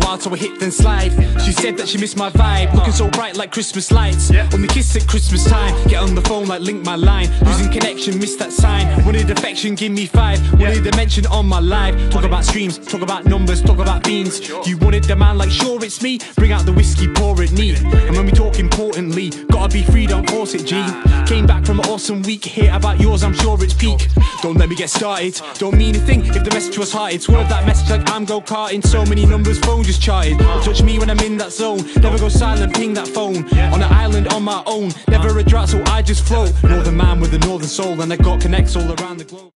hard, so I hit then slide. She said that she missed my vibe, looking so bright like Christmas lights. Only kiss at Christmas time, get on the phone like link my line. Losing connection, missed that sign. Wanted affection, give me 5. Wanted a mention on my live. Talk about streams, talk about numbers, talk about beans. You wanted the man like sure it's me. Bring out the whiskey, pour it neat. And when we talk importantly, gotta be free, don't force it, G. Came back from an awesome week, hear about yours, I'm sure it's peak. Don't let me get started, don't mean a thing if the message was hearted. Word that message like I'm go-karting, so many numbers, phone just charted. Touch me when I'm in that zone, never go silent, ping that phone. On an island on my own, never a drought, so I just float. Northern man with a northern soul, and I got connects all around the globe.